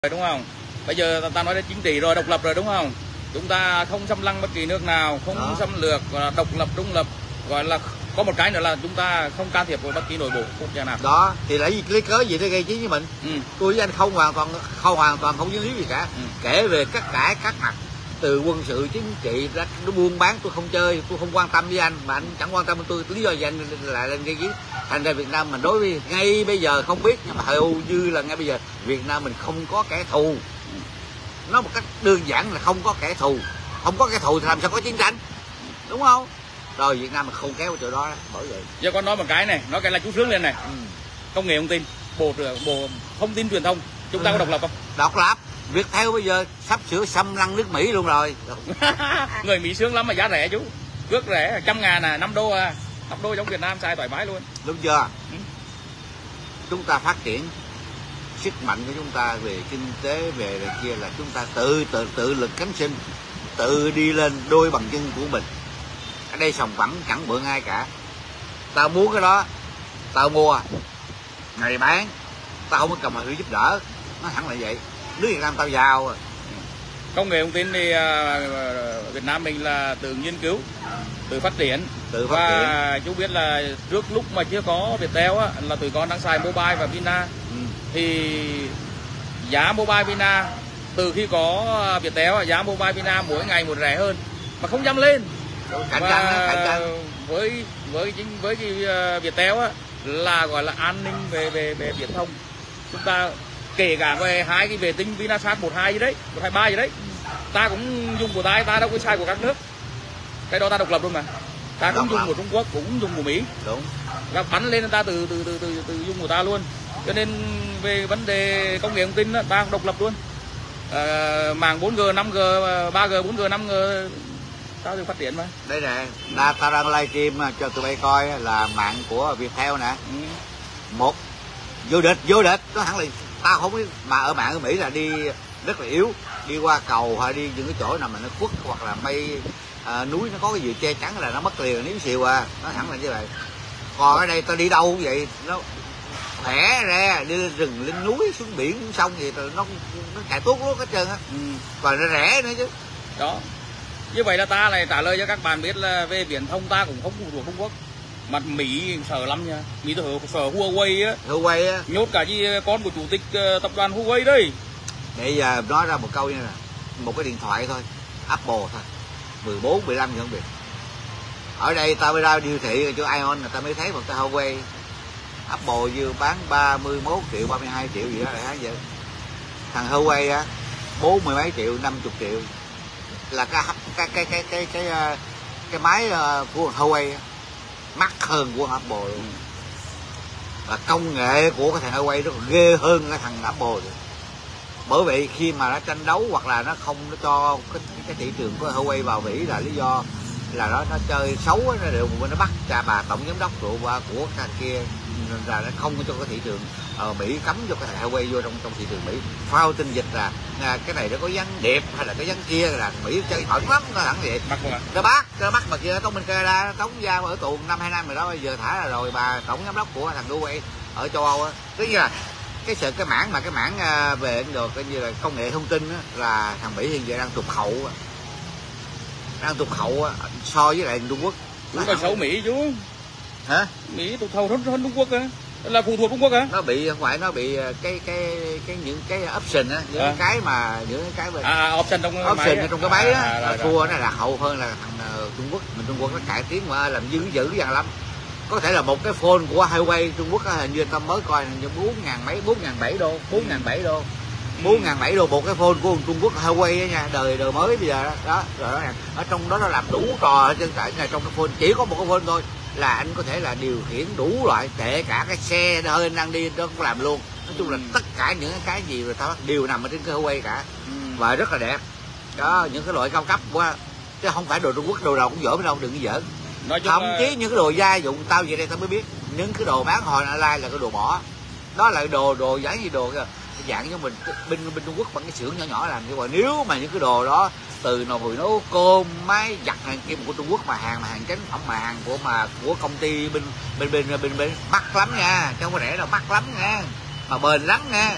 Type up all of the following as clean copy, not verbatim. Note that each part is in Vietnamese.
đúng không? Bây giờ ta nói đến chính trị rồi, độc lập rồi đúng không? Chúng ta không xâm lăng bất kỳ nước nào, không xâm lược, độc lập, trung lập, gọi là có một cái nữa là chúng ta không can thiệp vào bất kỳ nội bộ quốc gia nào. Đó thì lấy cớ gì để gây chiến với mình? Tôi với anh không hoàn toàn không dính líu gì cả. Kể về tất cả các mặt, từ quân sự, chính trị, nó buôn bán tôi không chơi, tôi không quan tâm với anh, mà anh chẳng quan tâm với tôi, lý do gì anh lại lên gây chiến? Thành ra Việt Nam mình đối với ngay bây giờ không biết, nhưng mà hầu như là ngay bây giờ Việt Nam mình không có kẻ thù. Nói một cách đơn giản là không có kẻ thù. Không có kẻ thù thì làm sao có chiến tranh, đúng không? Rồi Việt Nam mình không kéo chỗ đó, bởi vậy. Giờ con nói một cái này, nói cái là chú sướng lên này. Công nghệ thông tin, bộ thông tin truyền thông, chúng ta có độc lập không? Độc lập. Viettel bây giờ sắp sửa xâm lăng nước Mỹ luôn rồi. Người Mỹ sướng lắm mà giá rẻ chú, cước rẻ 100.000 à, 5 đô à, 5 đô giống Việt Nam xài thoải mái luôn. Đúng chưa? Chúng ta phát triển sức mạnh của chúng ta về kinh tế, về này kia là chúng ta tự lực cánh sinh, tự đi lên đôi bằng chân của mình. Ở đây sòng phẳng chẳng mượn ai cả. Tao muốn cái đó tao mua, ngày bán, tao không có cầm mà giúp đỡ. Nó hẳn là vậy. Nước Việt Nam tao giàu rồi. Công nghệ thông tin thì Việt Nam mình là tự nghiên cứu, tự phát triển. Và chú biết là trước lúc mà chưa có Viettel á, là tụi con đang xài mobile và Vina. Thì giá mobile Vina từ khi có Viettel, giá mobile Vina mỗi ngày một rẻ hơn mà không dám lên. Cạnh tranh. Với cái Viettel á, là gọi là an ninh về viễn thông. Chúng ta kể cả về hai cái vệ tinh Vinasat 12 gì đấy, 123 gì đấy, ta cũng dùng của ta đâu có xài của các nước. Cái đó ta độc lập luôn mà. Ta cũng dùng của Trung Quốc, cũng dùng của Mỹ. Đúng. Và bắn lên ta từ dùng của ta luôn. Cho nên về vấn đề công nghệ thông tin đó, ta độc lập luôn. Mạng 4G, 5G, 3G, 4G, 5G ta được phát triển mà. Đây nè, ta đang livestream cho tụi bay coi là mạng của Viettel nè. Một vô địch, nó hẳn là tao không biết, mà ở mạng ở Mỹ là đi rất là yếu, đi qua cầu hay đi những cái chỗ nào mà nó khuất hoặc là mây núi nó có cái gì che chắn là nó mất liền, níu xìu à, nó hẳn là như vậy. Còn ở đây tao đi đâu cũng vậy, nó khỏe ra, đi lên rừng lên núi xuống biển xuống sông gì nó chạy tốt lắm hết trơn á. Và nó rẻ nữa chứ. Đó. Như vậy là ta này trả lời cho các bạn biết là về viễn thông ta cũng không phụ thuộc Trung Quốc. Mà Mỹ sợ lắm nha. Mỹ tôi sợ Huawei á. Nhốt cả con của chủ tịch tập đoàn Huawei đây. Bây giờ nói ra một câu như là một cái điện thoại thôi, Apple thôi, 14, 15 gì không biết. Ở đây tao mới ra điều thị cho Ion người ta mới thấy một cái Huawei Apple vừa bán 31 triệu, 32 triệu gì đó lại vậy. Thằng Huawei á 40 mấy triệu, 50 triệu là cái máy của Huawei mắc hơn của Apple luôn. Và công nghệ của cái thằng Huawei nó còn ghê hơn cái thằng Apple rồi. Bởi vậy khi mà nó tranh đấu hoặc là nó không nó cho cái thị trường của Huawei vào Mỹ là lý do là nó chơi xấu, nó đều nó bắt cha bà tổng giám đốc của thằng kia, là nó không cho cái thị trường Mỹ cấm cho cái thằng Huawei vô trong thị trường Mỹ. Phao tin dịch là cái này nó có gián điệp hay là cái gián kia là Mỹ chơi phẫn lắm, nó hẳn vậy. Nó bắt mà kia Tống Minh Canada nó tống ra ở tù 5-2 năm rồi đó, bây giờ thả ra rồi. Bà tổng giám đốc của thằng Huawei ở châu Âu á, tức là cái mảng về được coi như là công nghệ thông tin á, là thằng Mỹ hiện giờ đang tụt hậu so với lại Trung Quốc. Cũng coi xấu Mỹ chú. Hả? Mỹ tụt hậu hơn Trung Quốc á, là phụ thuộc Trung Quốc á. Nó bị không phải, nó bị những cái option á, những cái về option trong cái máy á, thua nó là hậu hơn là thằng Trung Quốc. Mình Trung Quốc nó cải tiến mà làm dữ dằn lắm. Có thể là một cái phone của Huawei Trung Quốc hình như ta mới coi như 4.700 đô, 4.700 đô một cái phone của Trung Quốc Huawei nha, đời mới bây giờ đó. Rồi ở trong đó nó làm đủ trò trên tại trong cái phone, chỉ có một cái phone thôi là anh có thể là điều khiển đủ loại, kể cả cái xe hơi đang đi nó cũng làm luôn. Nói chung là tất cả những cái gì rồi tao đều nằm ở trên cái Huawei cả. Và rất là đẹp đó, những cái loại cao cấp quá chứ không phải đồ Trung Quốc đồ nào cũng giỡn đâu, đừng có giỡn. Thậm chí những cái đồ gia dụng tao về đây tao mới biết những cái đồ bán hồi online là cái đồ bỏ, đó là đồ dạng gì đồ dạng như mình bên Trung Quốc bằng cái xưởng nhỏ làm như vậy. Nếu mà những cái đồ đó từ nồi nấu cơm, máy giặt hàng kim của Trung Quốc mà hàng chánh phẩm mà hàng của công ty bên mắc lắm nha, chứ không có rẻ đâu, mắc lắm nha, mà bền lắm nha.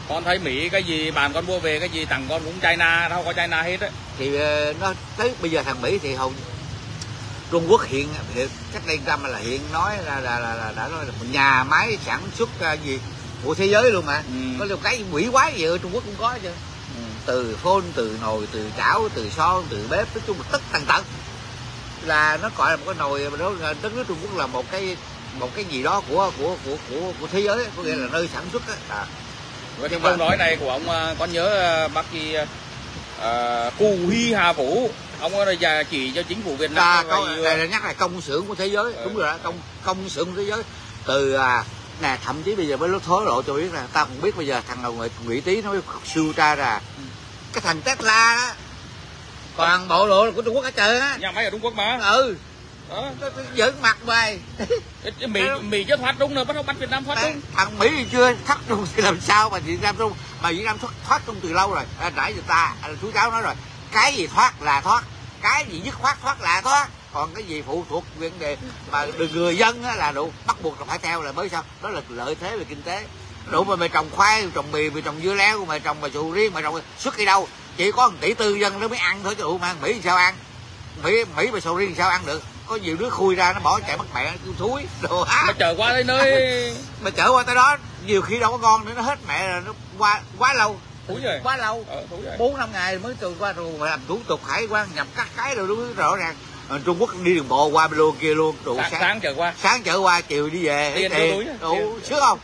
Con thấy Mỹ cái gì bạn con mua về cái gì tặng con cũng China, đâu có China hết á. Thì nó tới bây giờ thằng Mỹ thì Trung Quốc hiện cách đây năm là hiện nói là đã nói là một nhà máy sản xuất gì của thế giới luôn mà. Có nhiều cái quỷ quái gì ở Trung Quốc cũng có chứ. Từ phôn, từ nồi, từ chảo, từ son, từ bếp, nói chung là tất tần tật, là nó gọi là một cái nồi mà đó, đất nước Trung Quốc là một cái gì đó của thế giới, có nghĩa là nơi sản xuất á. Và cái câu nói này của ông con nhớ bác gì Cù Huy Hà Vũ, ông là chỉ cho chính phủ Việt Nam này là nhắc là công xưởng của thế giới. Đúng rồi đó, công xưởng của thế giới. Từ nè, thậm chí bây giờ mới thối lộ cho biết là ta cũng biết bây giờ thằng Nguyễn Tý nó siêu tra ra cái thằng Tesla đó toàn bộ lộ của Trung Quốc hết trơn á. Nhà máy ở Trung Quốc mà. Đó. Nó giỡn mặt mày. Mỹ chứ thoát Trung rồi, bắt đầu bắt Việt Nam thoát Trung. Thằng Mỹ thì chưa thoát Trung thì làm sao mà Việt Nam Trung, mà Việt Nam thoát Trung từ lâu rồi. Nãy giờ chú cháu nói rồi, cái gì thoát là thoát, cái gì dứt khoát thoát là thoát, còn cái gì phụ thuộc vấn đề mà người dân là đủ bắt buộc là phải theo là mới sao. Đó là lợi thế về kinh tế. Đủ mà mày trồng khoai, trồng mì, mày trồng dưa leo, mày trồng sầu riêng, mày trồng xuất đi đâu, chỉ có 1,4 tỷ dân nó mới ăn thôi chứ đủ mà Mỹ sao ăn. Mỹ mà sầu riêng sao ăn được, có nhiều đứa khui ra nó bỏ chạy mất mẹ nó thúi đồ. Mà chở qua tới nơi mà chở qua tới đó nhiều khi đâu có ngon nữa, nó hết mẹ rồi, nó qua quá lâu. Thúi rồi. Quá lâu. 4-5 ngày mới từ qua rồi mà làm thủ tục hải quan nhập các cái rồi đúng rõ ràng. Trung Quốc đi đường bộ qua bên luôn kia luôn. Đủ sáng chở qua. Sáng chở qua, chiều đi về. Tiền đủ sướng không?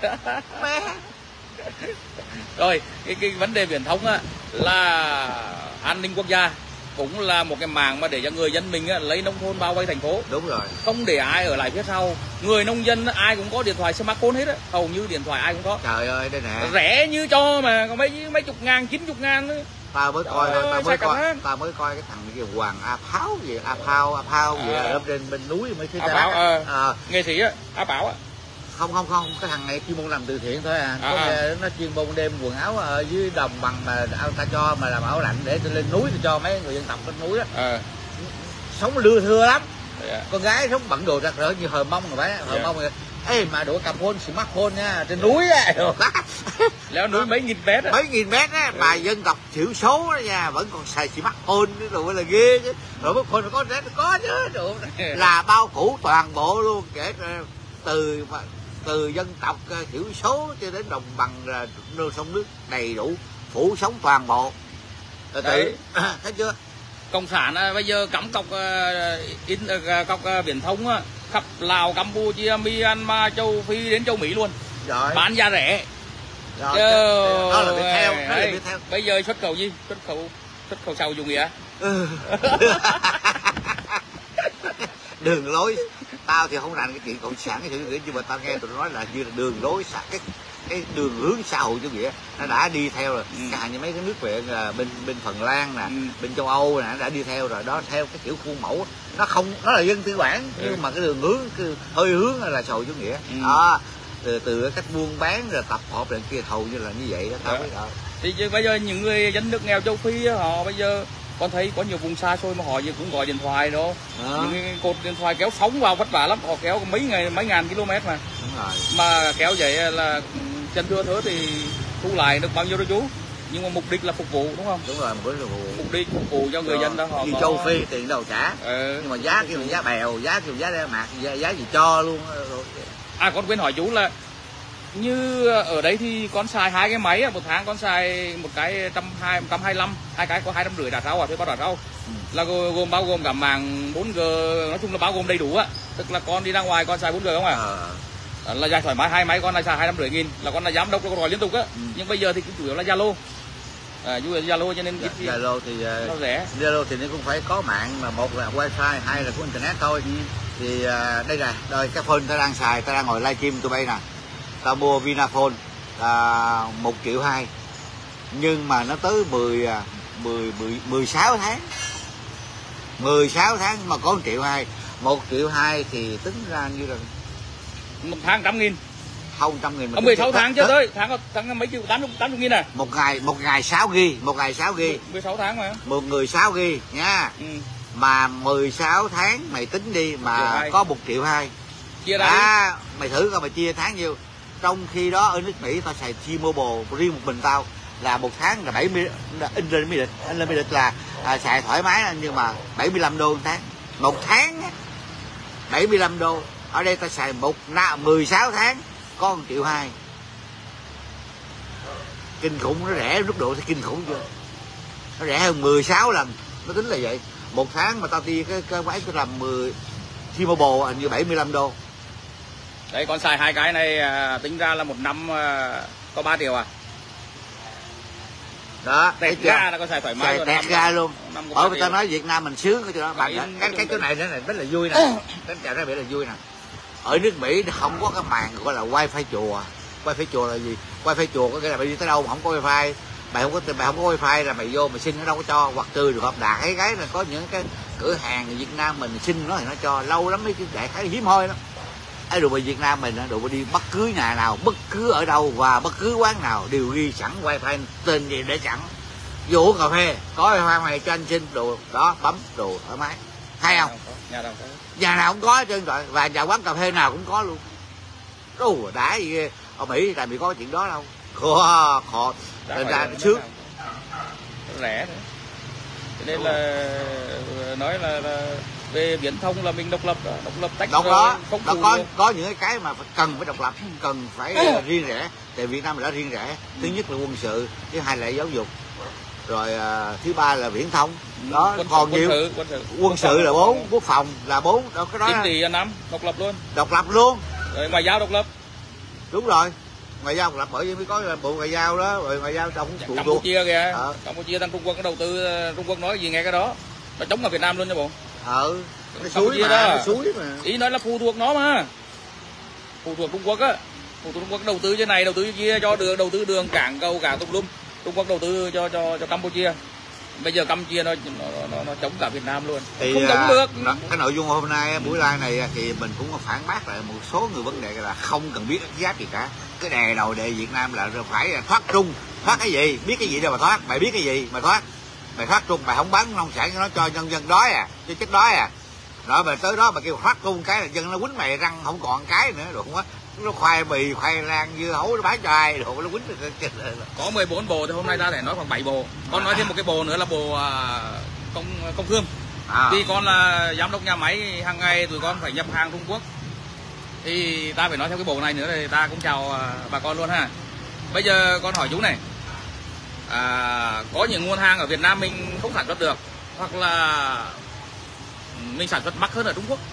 Rồi, cái vấn đề viễn thông á là an ninh quốc gia, cũng là một cái mảng mà để cho người dân mình á, lấy nông thôn bao vây thành phố. Đúng rồi. Không để ai ở lại phía sau. Người nông dân ai cũng có điện thoại smartphone hết á, hầu như điện thoại ai cũng có. Trời ơi, đây nè. Rẻ như cho mà có mấy chục ngàn, 90 ngàn nữa. Tao mới coi cái thằng gì Hoàng A Pháo gì, A Pháo gì ở trên bên núi mới thấy ta. Nghệ sĩ á, A Bảo á. Không, cái thằng này chuyên môn làm từ thiện thôi à. Nó chuyên môn đem quần áo ở dưới đồng bằng mà ta cho mà làm áo lạnh để lên núi thì cho mấy người dân tộc lên núi đó. Sống lưa thưa lắm. Con gái sống bận đồ rạc rỡ như hờ mông rồi phải, hờ mông rồi. Ê mà đồ cầm phone, smartphone nha, trên núi á. Leo núi mấy nghìn mét á. Mấy nghìn mét á, mà dân tộc thiểu số đó nha, vẫn còn xài smartphone rồi là ghê chứ. Rồi smartphone có chứ, đồ là bao phủ toàn bộ luôn, kể từ dân tộc thiểu số cho đến đồng bằng là sông nước đầy đủ phủ sống toàn bộ. Thấy chưa? Cộng sản bây giờ cắm cọc viễn thông á, khắp Lào, Campuchia, Myanmar, châu Phi đến châu Mỹ luôn. Rồi. Bán giá rẻ. Rồi, đó là Viettel. Bây giờ xuất khẩu gì? Xuất khẩu sầu chủ nghĩa. Đường lối. Tao thì không rành cái chuyện cộng sản cái chuyện nhưng mà tao nghe tụi nó nói là như là đường lối cái đường hướng xã hội chủ nghĩa nó đã đi theo rồi. Cả như mấy cái nước bên Phần Lan nè, bên châu Âu nè, nó đã đi theo rồi đó, theo cái kiểu khuôn mẫu. Nó là dân tư bản nhưng mà cái đường hướng hơi hướng là xã hội chủ nghĩa. Đó, từ cái cách buôn bán rồi tập hợp này kia hầu như là như vậy đó, tao biết rồi. Thì chứ bây giờ những người dân nước nghèo châu Phi họ bây giờ con thấy có nhiều vùng xa xôi mà họ cũng gọi điện thoại đó. Những cái cột điện thoại kéo sóng vào vất vả lắm, họ kéo mấy ngàn km mà. Đúng rồi. Mà kéo vậy là chân thưa thớ thì thu lại được bao nhiêu đó chú, nhưng mà mục đích là phục vụ đúng không? Đúng rồi, mục đích phục vụ cho người dân đó. Họ đi châu Phi tiền đâu trả. Nhưng mà giá kêu giá bèo, giá kêu giá đeo mạc, giá gì cho luôn. Con quên hỏi chú là như ở đấy thì con xài 2 cái máy, một tháng con xài một cái 125, 2 cái có 250 đặt rau thuê bao đặt rau. Là bao gồm cả màng 4G, nói chung là bao gồm đầy đủ á. Tức là con đi ra ngoài con xài 4G không à? Là dài thoải mái 2 máy con này xài 250.000, là con là giám đốc, là con gọi liên tục á. Nhưng bây giờ thì chủ yếu là Zalo. Zalo cho nên Zalo thì nó rẻ. Zalo thì nó cũng phải có mạng, mà một là wifi, hai là có internet thôi. Thì đây nè, rồi cái phone ta đang xài, ta đang ngồi livestream tụi bay nè. Tao mua Vinaphone 1,2 triệu, nhưng mà nó tới 16 tháng. 16 tháng mà có 1,2 triệu. 1,2 triệu thì tính ra như là một tháng 100.000. Không, 100.000 mà 16 tháng chứ tới tháng mấy triệu, 80.000 à? Một ngày 6 GB, 16 tháng mà. Một người 6 GB nha. Mà 16 tháng mày tính đi mà có 1,2 triệu. Chia ra mày thử coi mày chia tháng nhiêu. Trong khi đó ở nước Mỹ tao xài T-Mobile riêng một mình tao là một tháng là 70 unlimited là xài thoải mái, nhưng mà 75 đô một tháng. Một tháng 75 đô. Ở đây tao xài 16 tháng có 1,2 triệu. Kinh khủng, nó rẻ mức độ thì kinh khủng chưa? Nó rẻ hơn 16 lần. Nó tính là vậy. Một tháng mà tao đi cái máy tôi làm T-Mobile như 75 đô. Đấy, con xài hai cái này tính ra là một năm có 3 triệu à? Đó, tẹt ga là con xài thoải mái rồi, tẹt ga luôn. Ở người ta triệu. nói Việt Nam mình sướng cái chỗ đó. Cái chỗ này nữa này rất là vui nè. Cái chào nó rất là vui nè. Ở nước Mỹ không có cái màn gọi là wifi chùa. Wifi chùa là gì? Wifi chùa có nghĩa là mày đi tới đâu mà không có wifi, mày không có wifi là mày vô mày xin nó đâu có cho, hoặc trừ được hợp đạt cái là có những cái cửa hàng Việt Nam mình xin nó thì nó cho. Lâu lắm mấy cái đại khái hiếm hoi đó. Đồ bên Việt Nam mình đồ đi bất cứ nhà nào, bất cứ ở đâu và bất cứ quán nào đều ghi sẵn wifi tên gì để sẵn. Vô uống cà phê có wifi này cho anh xin đồ đó, bấm đồ thoải mái, hay không? Nhà nào cũng có hết trơn rồi, và nhà quán cà phê nào cũng có luôn. Đồ đã gì ở Mỹ tại vì có chuyện đó đâu. Khó nên ra sướng rẻ nữa. Cho nên là nói là về viễn thông là mình độc lập tách đó, không có những cái mà cần phải độc lập, cần phải riêng rẽ. Tại Việt Nam mình đã riêng rẽ. Thứ nhất là quân sự, thứ hai là giáo dục, rồi thứ ba là viễn thông. Đó, còn nhiều quân sự là 4, quốc phòng là 4, đó cái đó. Chính trị là 5, độc lập luôn. Độc lập luôn. Rồi ngoại giao độc lập. Đúng rồi. Ngoại giao độc lập, bởi vì mới có bộ ngoại giao đó, rồi ngoại giao trong Campuchia kìa. Campuchia đang Trung Quốc có đầu tư, Trung Quốc nói gì nghe cái đó. Nó chống ở Việt Nam luôn nha bộ. Cái suối mà, cái suối mà. Ý nói là phụ thuộc nó mà. Phụ thuộc Trung Quốc á. Phụ thuộc Trung Quốc đầu tư trên này, đầu tư kia, cho đường, đầu tư đường, cảng, cầu, cả tùm lum. Trung Quốc đầu tư cho Campuchia. Bây giờ Campuchia nó chống cả Việt Nam luôn. Thì không chống được. Cái nội dung hôm nay buổi live này thì mình cũng phản bác lại một số người vấn đề là không cần biết giáp gì cả. Cái đề đầu đề Việt Nam là phải thoát Trung, thoát cái gì, biết cái gì đâu mà thoát, mày biết cái gì mà thoát. Mày thoát Trung, mày không bán nông sản cho nó, cho nhân dân đói cho chết đói rồi mày tới đó mà kêu thoát Trung cái là dân nó quýnh mày răng không còn cái nữa, rồi không á, nó khoai bì, khoai lang, dưa hấu nó bán cho ai, rồi nó quýnh được. Có 14 bộ thì hôm nay ta thể nói khoảng 7 bộ. Con nói thêm một cái bộ nữa là bộ công thương. Vì con là giám đốc nhà máy, hàng ngày tụi con phải nhập hàng Trung Quốc, thì ta phải nói theo cái bộ này nữa. Thì ta cũng chào bà con luôn ha. Bây giờ con hỏi chú này, có những nguồn hàng ở Việt Nam mình không sản xuất được, hoặc là mình sản xuất mắc hơn ở Trung Quốc,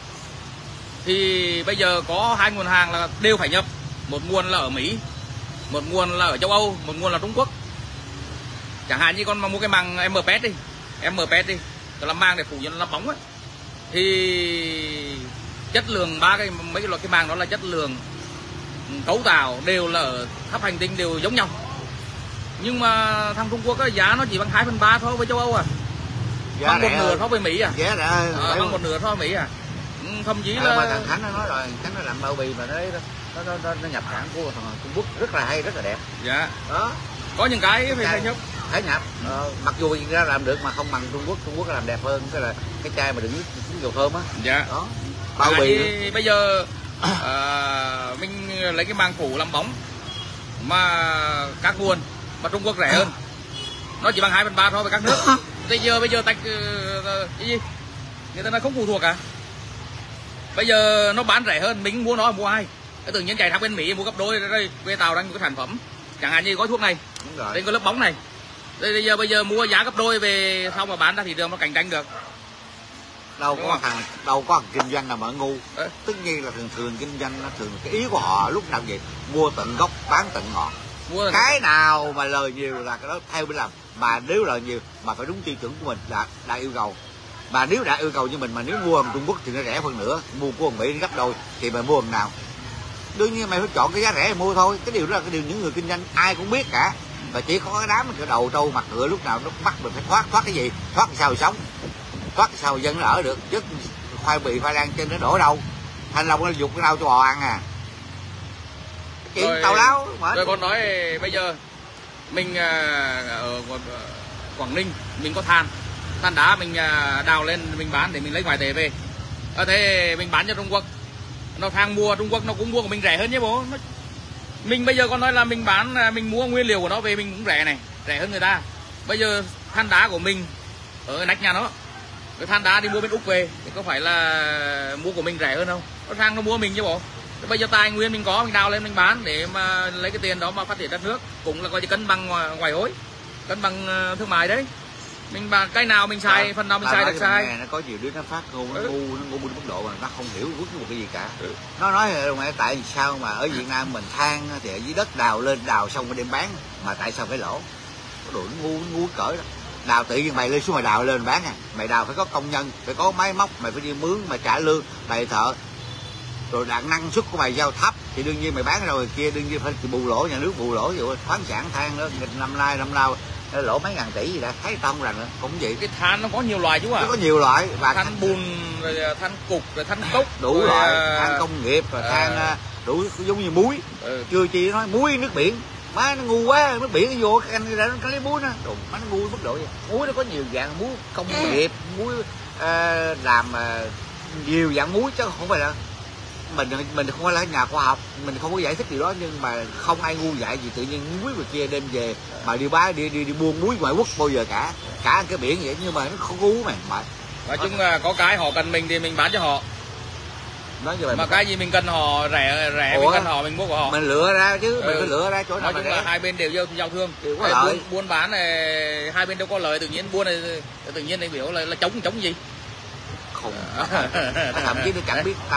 thì bây giờ có hai nguồn hàng là đều phải nhập. Một nguồn là ở Mỹ, một nguồn là ở châu Âu, một nguồn là Trung Quốc. Chẳng hạn như con mà mua cái màng MPET đi, tôi làm màng để phủ cho nó làm bóng á, thì chất lượng mấy cái loại cái màng đó là chất lượng, cấu tạo đều là ở khắp hành tinh đều giống nhau. Nhưng mà thằng Trung Quốc á, giá nó chỉ bằng 2/3 thôi với châu Âu bằng một nửa so với Mỹ bằng một nửa so với Mỹ thậm chí là mà thằng Khánh nó nói rồi, Khánh nó làm bao bì mà nó nhập cảng của thằng Trung Quốc rất là hay, rất là đẹp. Dạ. Đó. Có những cái phải nhập. Phải nhập. Mặc dù Việt Nam làm được mà không bằng Trung Quốc làm đẹp hơn, cái là cái chai mà đựng nước dầu thơm á. Dạ. Đó. Bao bì. Bây giờ mình lấy cái màng phủ làm bóng mà các nguồn mà Trung Quốc rẻ hơn, nó chỉ bằng 2/3 so với các nước. Bây giờ tách cái gì người ta nói không phụ thuộc cả. Bây giờ nó bán rẻ hơn, mình mua nó mua ai? Cái tự nhiên chạy sang bên Mỹ mua gấp đôi, đây về tạo ra một cái sản phẩm chẳng hạn như gói thuốc này, đây có lớp bóng này, bây giờ mua giá gấp đôi về sau mà bán ra thị trường nó cạnh tranh được. Đâu có thằng kinh doanh nào mà ngu. Tất nhiên là thường kinh doanh nó thường cái ý của họ lúc nào vậy, mua tận gốc bán tận ngọn. Cái nào mà lời nhiều là cái đó theo mình làm, mà nếu lời nhiều mà phải đúng tiêu chuẩn của mình đã yêu cầu. Mà nếu đã yêu cầu như mình, mà nếu mua ở Trung Quốc thì nó rẻ hơn nữa, mua của Mỹ gấp đôi thì mày mua lần nào? Đương nhiên mày phải chọn cái giá rẻ mua thôi. Cái điều đó là cái điều những người kinh doanh ai cũng biết cả. Và chỉ có cái đám cái đầu trâu mặt ngựa lúc nào nó bắt mình phải thoát cái gì, thoát sao sống, thoát sao dân nó ở được, chứ khoai bì khoai lang trên nó đổ đâu, Thanh Long nó dục cái đâu cho bò ăn chuyện tào lao. Rồi con nói bây giờ mình ở Quảng Ninh mình có than đá, mình đào lên mình bán để mình lấy ngoại tệ về. Thế mình bán cho Trung Quốc, nó thang mua Trung Quốc nó cũng mua của mình rẻ hơn chứ bố. Mình bây giờ còn nói là mình bán, mình mua nguyên liệu của nó về mình cũng rẻ này, rẻ hơn người ta. Bây giờ than đá của mình ở nách nhà nó, cái than đá đi mua bên Úc về thì có phải là mua của mình rẻ hơn không? Nó sang nó mua mình chứ bộ. Bây giờ tài nguyên mình có, mình đào lên mình bán để mà lấy cái tiền đó mà phát triển đất nước, cũng là coi như cân bằng ngoại hối, cân bằng thương mại đấy. Mình cái nào mình xài, phần nào mình xài được sai. Nó có nhiều đứa nó phát ngu, nó ngu đến mức độ mà nó không hiểu bất cứ một cái gì cả. Nó nói là tại sao mà ở Việt Nam mình than thì ở dưới đất đào lên, đào xong rồi đem bán, mà tại sao phải lỗ? Có đồ ngu cỡ đó. Đào tự nhiên mày lên xuống mày đào lên bán à? Mày đào phải có công nhân, phải có máy móc, mày phải đi mướn, mày trả lương, mày thợ. Rồi đạn năng suất của mày giao thấp thì đương nhiên mày bán rồi kia, đương nhiên phải bù lỗ, nhà nước bù lỗ. Vậy khoáng sản than đó năm nay nó lỗ mấy ngàn tỷ gì đã thấy tông rằng nữa cũng vậy. Cái than nó có nhiều loại chú ạ. Nó có nhiều loại, và than bùn, rồi than cục, rồi than cốc, đủ loại, than công nghiệp, rồi than đủ giống như muối. Chưa chi nói muối nước biển, má nó ngu quá, nước biển vô anh ra nó lấy muối nó, má nó ngu mức độ vậy. Muối nó có nhiều dạng, muối công nghiệp, muối làm nhiều dạng muối chứ không phải là mình không phải là nhà khoa học, mình không có giải thích điều đó, nhưng mà không ai ngu dại gì tự nhiên muối người kia đem về mà đi bán đi buôn muối ngoại quốc bao giờ cả cái biển vậy, nhưng mà nó không ngu mày. Nói chung là có cái họ cần mình thì mình bán cho họ. Nói như vậy mà cái gì mình cần họ rẻ mình cần họ mình mua của họ. Mình lựa ra chứ, mình phải lựa ra chỗ nào. Nói chung là hai bên đều giao thương. Buôn bán này hai bên đâu có lợi, tự nhiên buôn này tự nhiên này biểu là chống gì. Không. Thậm chí tôi chẳng biết